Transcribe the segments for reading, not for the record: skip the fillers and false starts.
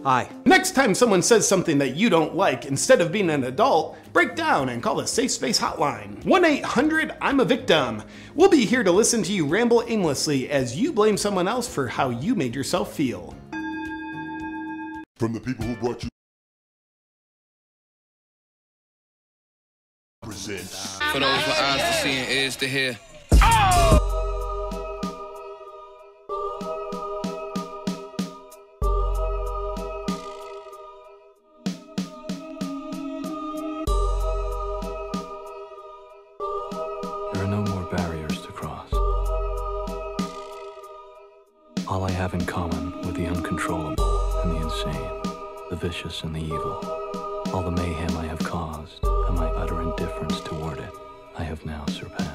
Hi. Next time someone says something that you don't like, instead of being an adult, break down and call the Safe Space Hotline. 1-800-I'm-a-Victim. We'll be here to listen to you ramble aimlessly as you blame someone else for how you made yourself feel. From the people who brought you presents. For those with eyes to see and ears to hear. There are no more barriers to cross. All I have in common with the uncontrollable and the insane, the vicious and the evil, all the mayhem I have caused and my utter indifference toward it, I have now surpassed.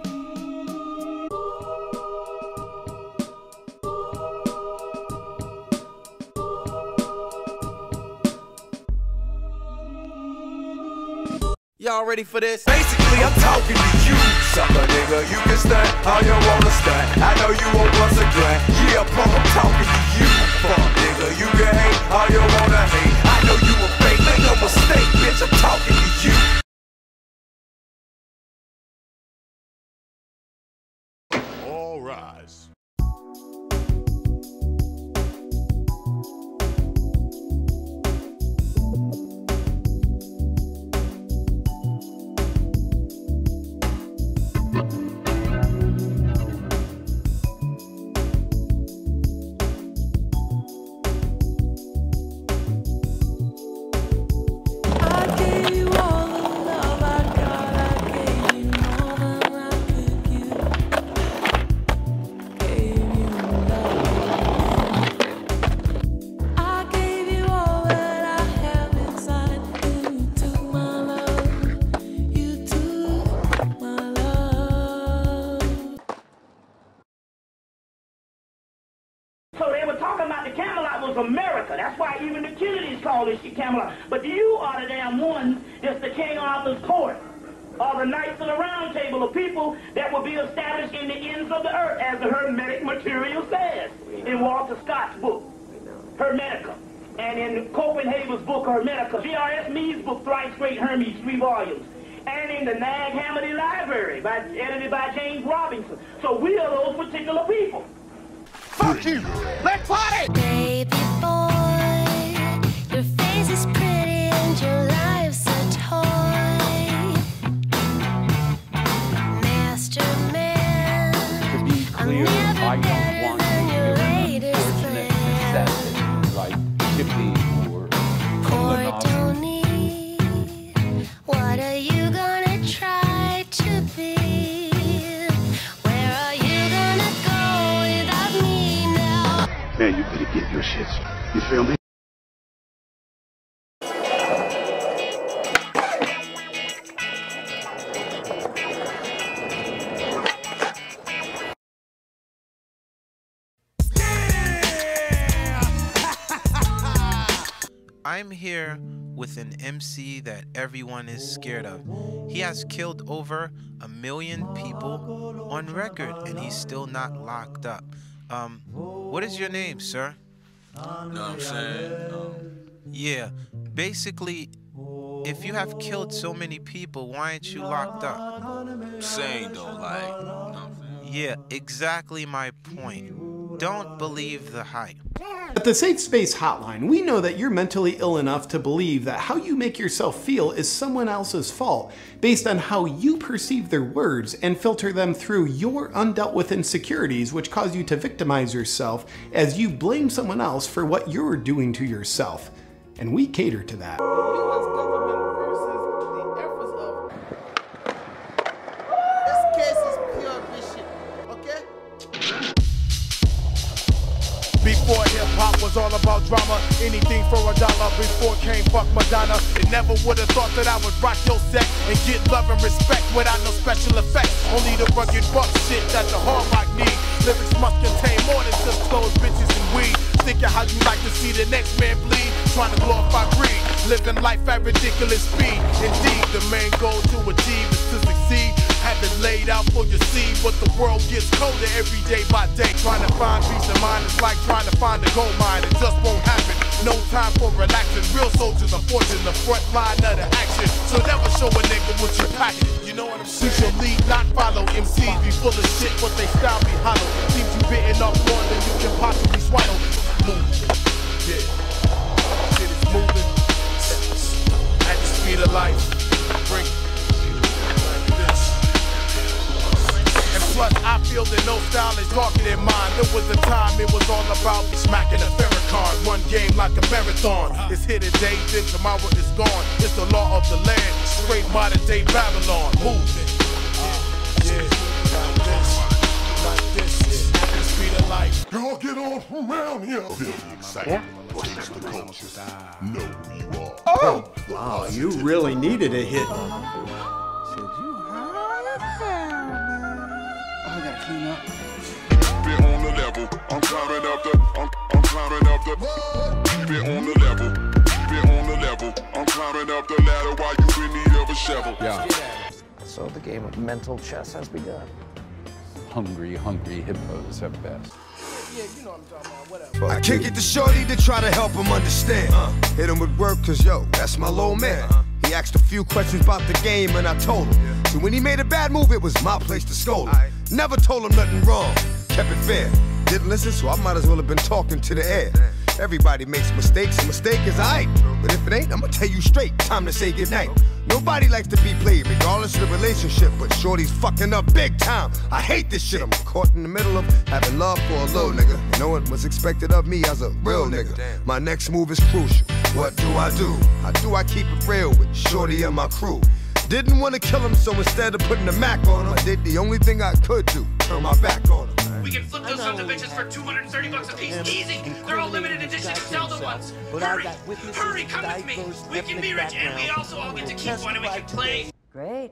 Y'all ready for this? Basically, I'm talking to you, sucker nigga. You can stunt how you wanna stunt. I know you won't bust a gun. Yeah, punk, I'm talking to you, fuck nigga. You can hate how you wanna hate. I know you a fake, make no mistake, bitch. I'm talking to you. All rise. So they were talking about the Camelot was America. That's why even the Kennedys call this shit Camelot. But you are the damn one that's the King Arthur's court, or the Knights of the Round Table of people that will be established in the ends of the earth, as the Hermetic material says in Walter Scott's book, Hermetica, and in Copenhagen's book, Hermetica, G.R.S. Mead's book, Thrice Great Hermes, 3 volumes, and in the Nag Hammadi Library, edited by James Robinson. So we are those particular people. Fuck you! Let's party! Baby boy, your face is pretty and your life's a toy. Master man, To be clear, I don't want to hear unfortunate necessity like Chippy or Poor Tony, what are you gonna try to be? Where are you gonna go without me now? Man, you better get your shit straight. You feel me? I'm here with an MC that everyone is scared of. He has killed over 1 million people on record, and he's still not locked up. What is your name, sir? Know what I'm saying? Yeah, basically, if you have killed so many people, why aren't you locked up? Saying though, like, you know what I'm saying? Yeah, exactly my point. Don't believe the hype. At the Safe Space Hotline, we know that you're mentally ill enough to believe that how you make yourself feel is someone else's fault, based on how you perceive their words and filter them through your undealt with insecurities, which cause you to victimize yourself as you blame someone else for what you're doing to yourself. And we cater to that. U.S. government versus the efforts of... This case is pure bullshit, okay? Before hip-hop was all about drama, anything for $1. Before came fuck Madonna, and never would've thought that I would rock your set and get love and respect without no special effects. Only the rugged buck shit that the hard rock need. Lyrics must contain more than just clothes, bitches, and weed. Thinking how you like to see the next man bleed, trying to glorify greed, living life at ridiculous speed. Indeed, the main goal to achieve is to succeed. Have it laid out for your seed, but the world gets colder every day by day. Trying to find peace of mind is like trying to find a gold mine. It just won't happen. No time for relaxing. Real soldiers are forging the front line of the action. So never show a nigga what you packing. You know what I'm saying? We shall lead, not follow. MCs be full of shit, but they style be hollow. Seems you bitten off more than you can possibly swallow. Move. Yeah. Shit is moving at the speed of light. Bring it. Like this. And plus, I feel that no style is darker than mine. There was a time it was all about smacking a Farrakhan. One game like a marathon. It's here today, then tomorrow is gone. It's the law of the land. Straight modern day Babylon. Move it. Yeah. Like this. At the speed of light. Y'all get on from around here. Feel the excitement. Taste the culture. Know who you are. Oh! Wow, you really needed a hit. Keep it on the level. I'm climbing up the. I'm climbing up the. Keep it on the level. Keep it on the level. I'm climbing up the ladder while you in need of a shovel. Yeah. So the game of mental chess has begun. Hungry hippos at best. Yeah, you know what I'm talking about. Whatever. I kick it to Shorty to try to help him understand. Hit him with work, cause yo, that's my little man. He asked a few questions about the game and I told him. So when he made a bad move, it was my place to scold him. Never told him nothing wrong, kept it fair. Didn't listen, so I might as well have been talking to the air. Everybody makes mistakes, a mistake is aight. But if it ain't, I'ma tell you straight, time to say goodnight. Nobody likes to be played, regardless of the relationship, but Shorty's fucking up big time. I hate this shit, I'm caught in the middle of having love for a little nigga. You know what was expected of me as a real nigga. My next move is crucial. What do? How do I keep it real with Shorty and my crew? Didn't want to kill him, so instead of putting the Mac on him, I did the only thing I could do, turn my back on him. We can flip those sons of bitches for $230 a piece, easy. They're all limited edition Zelda ones. Hurry, come with me. We can be rich, and we also all get to keep one, and we can play. Great.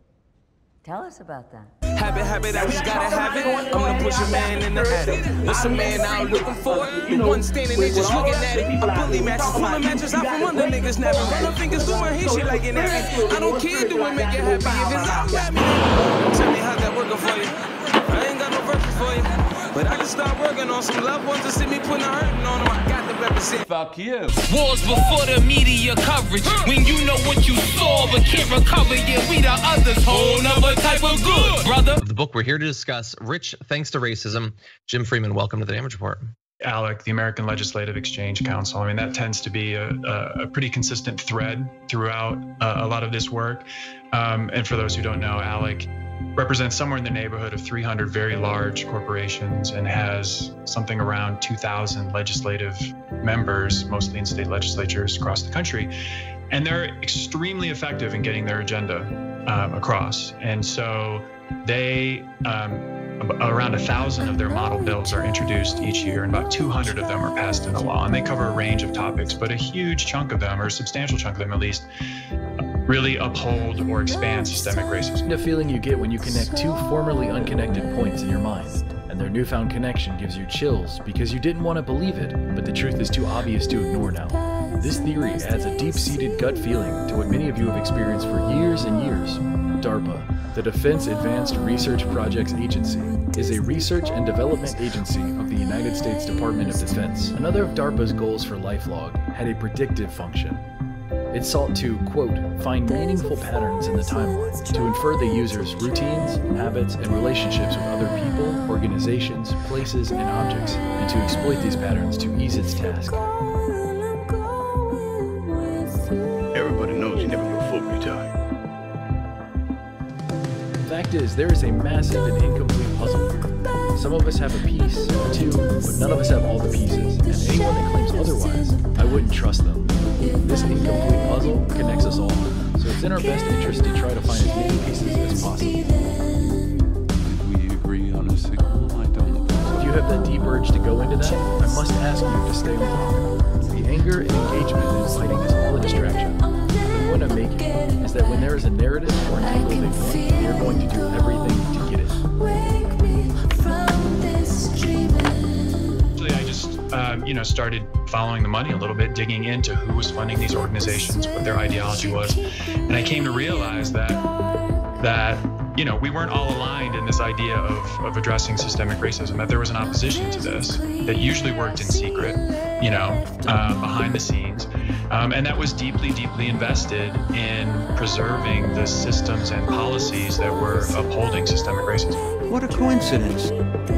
Tell us about that. Habit, I just gotta have it. I'm gonna push a man in the attic. What's a man out looking for? The one standing there just looking at it. A bully matches full of matches out from under niggas napping. Run up fingers doing his shit like an addict. I don't care, do it make you happy. If it's out, grab me. Tell me how's that working for you? I ain't got no verses for you. But I just start working on some loved ones to see me putting a hurting on them. I got to represent. Fuck you. Wars before the media coverage. When you know what you saw but can't recover, yeah, we the others. Whole nother type of good, brother. The book we're here to discuss, Rich Thanks to Racism. Jim Freeman, welcome to the Damage Report. ALEC, the American Legislative Exchange Council. I mean, that tends to be a pretty consistent thread throughout a lot of this work. And for those who don't know, ALEC represents somewhere in the neighborhood of 300 very large corporations and has something around 2,000 legislative members, mostly in state legislatures across the country. And they're extremely effective in getting their agenda across. And so they, around 1,000 of their model bills are introduced each year, and about 200 of them are passed into law. And they cover a range of topics, but a huge chunk of them, or a substantial chunk of them at least, really uphold or expand systemic racism. The feeling you get when you connect two formerly unconnected points in your mind, and their newfound connection gives you chills because you didn't want to believe it, but the truth is too obvious to ignore now. This theory adds a deep-seated gut feeling to what many of you have experienced for years and years. DARPA, the Defense Advanced Research Projects Agency, is a research and development agency of the United States Department of Defense. Another of DARPA's goals for LifeLog had a predictive function. It sought to, quote, find meaningful patterns in the timeline to infer the user's routines, habits, and relationships with other people, organizations, places, and objects, and to exploit these patterns to ease its task. Everybody knows you never go full retard. Fact is, there is a massive and incomplete puzzle here. Some of us have a piece or two, but none of us have all the pieces, and anyone that claims otherwise, I wouldn't trust them. This incomplete puzzle connects us all, so it's in our best interest to try to find as many pieces as possible. If we agree on a signal, I don't. So if you have that deep urge to go into that, I must ask you to stay on topic. The anger and engagement in fighting is all a distraction. The point I'm making is that when there is a narrative or an angle they want, you're going to do everything to get it. Actually, I just started following the money a little bit, digging into who was funding these organizations, what their ideology was, and I came to realize that you know, we weren't all aligned in this idea of addressing systemic racism, that there was an opposition to this that usually worked in secret, you know, behind the scenes. And that was deeply, deeply invested in preserving the systems and policies that were upholding systemic racism. What a coincidence.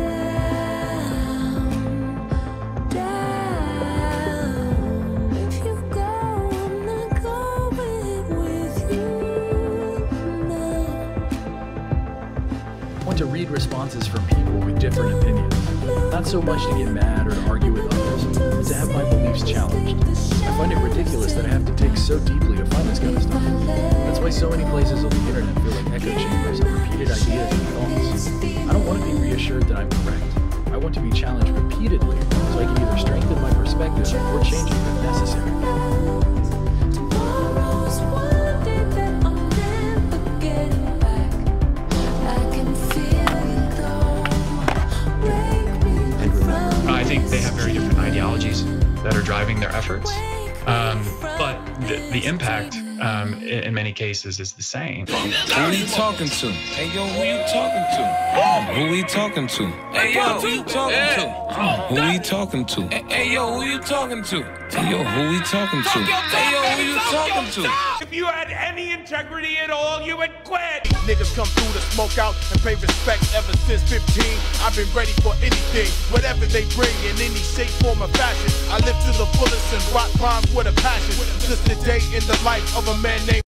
To read responses from people with different opinions. Not so much to get mad or argue with others, but to have my beliefs challenged. I find it ridiculous that I have to dig so deeply to find this kind of stuff. That's why so many places on the internet feel like echo chambers of repeated ideas and thoughts. I don't want to be reassured that I'm correct. I want to be challenged repeatedly so I can either strengthen my perspective or change it if necessary. I think they have very different ideologies that are driving their efforts, but the impact in many cases is the same. Who are you talking to? Hey yo, who you talking to? Who are you talking to? Hey yo, who you talking to? Who are you talking to? Hey yo, who you talking to? Hey yo, who are you talking to? Hey yo, who you talking to? If you had any integrity at all, you would quit. Niggas come through to smoke out and pay respect ever since 15. I've been ready for anything, whatever they bring in any shape, form, or fashion. I live to the fullest and rock rhymes with a passion. Just a day in the life of a man named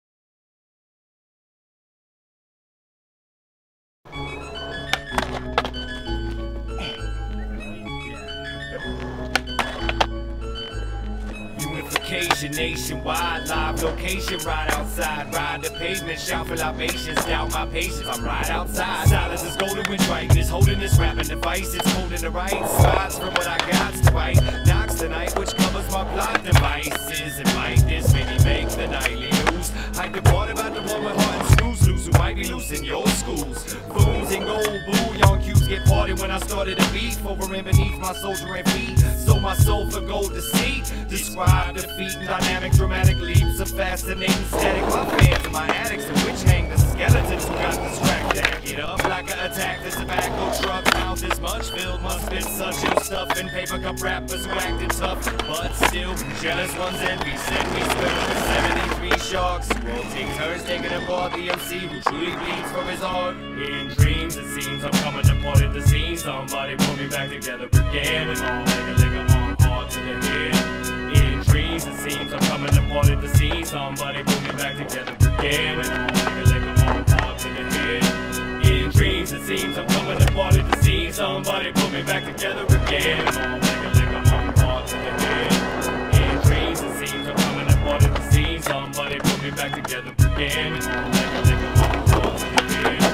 nationwide, live location, right outside, ride the pavement, shout for libations, doubt my patience, I'm right outside. Silence is golden when writing is holding this rapping device, it's holding the right sides from what I got to write. Knocks tonight, which covers my plot devices, and might this maybe make the nightly news. Hype report about the one with heart and screws loose, who might be loose in your schools. Booms and gold, boo, young cubes get parted when I started a beef over and beneath my soldiering feet. So my soul for gold to see, describe defeat and dynamic dramatic leaps of fascinating static. My fans and my addicts in which hang the skeletons who got distracted. Get up like an attack, the tobacco truck mouth is much filled, must spit such ill stuff in paper cup rappers who acted tough, but still jealous ones envy. Send me spilling the 73 sharks. World takes hers, taking apart the MC who truly bleeds from his heart. In dreams it seems I'm coming apart at the scene. Somebody pull me back together again and all like a hard to the head. In dreams it seems I'm coming apart at the scene. Somebody pull me back together again and all like a hard to the head. In dreams it seems I'm coming apart at the scene. Somebody pull me back together again and all like a hard to the head. In dreams it seems I'm coming apart at the scene. Somebody pull me back together again and all like a hard to the head.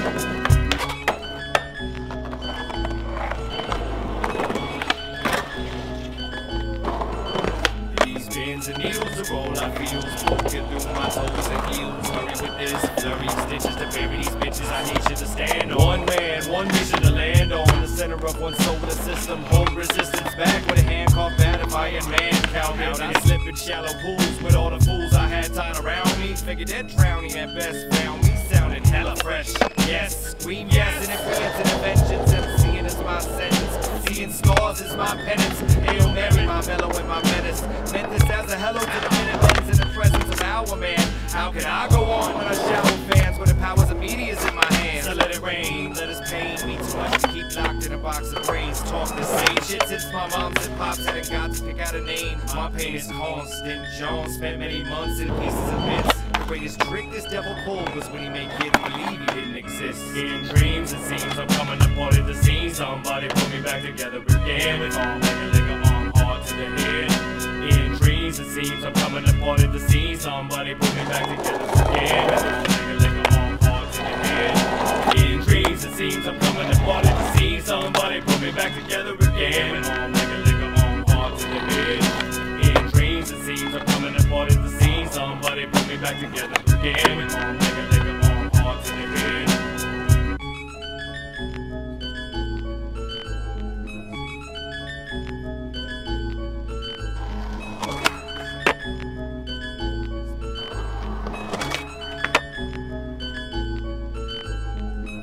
And needles to roll, I feel smoking through my toes and heels. Hurry with this, flurry stitches to bury these bitches. I need you to stand on. One man, one mission to land on. The center of one solar system, hold resistance back with a hand called battered by a man. Count out, I slip in shallow pools with all the fools I had tied around me. Figured that drowning at best found me sounding hella fresh. Yes, scream yes, and if we into vengeance, and seeing is my sentence. Seeing scars is my penance. Hail Mary, my mellow and my menace. Meant this as a hello to the minutes in the presence of our man. How can I go on when I shallow fans where the powers of media is in my hands? So let it rain, let us pain me too much to keep locked in a box of brains. Talk the same shit since my moms and pops hadn't got to pick out a name. My pain is constant. Jones spent many months in pieces of bits. The greatest trick this devil pulled was when he made kids believe he didn't exist. In dreams it seems I'm coming apart at the scene. Somebody put me back together again with all like a arm hard to the head. In dreams it seems I'm coming apart at the scene. Somebody put me back together again with all like a arm hard to the head. In dreams it seems I'm coming apart at the scene. Somebody put me back together again with all like a arm hard to the head. In dreams it seems I'm coming apart at the scene. Somebody put me back together again with all like a arm hard to the head.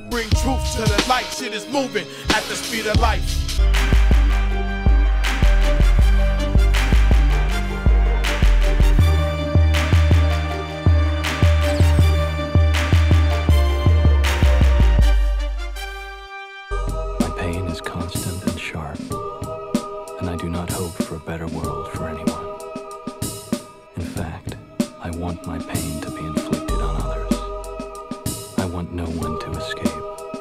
bring truth to the light. Shit is moving at the speed of light. My pain is constant and sharp, and I do not hope for a better world for anyone. In fact, I want my pain to be inflicted on others. I want no one to escape.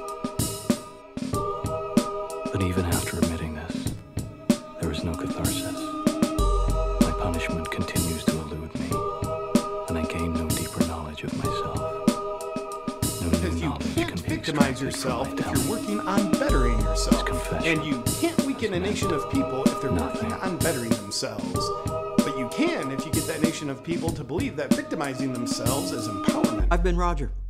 But even after admitting this, there is no catharsis. My punishment continues to elude me, and I gain no deeper knowledge of myself. No new knowledge can be victimize yourself if you're working on bettering yourself. And you can't weaken a nation of people if they're working on bettering themselves. But you can if you get that nation of people to believe that victimizing themselves is empowerment. I've been Roger.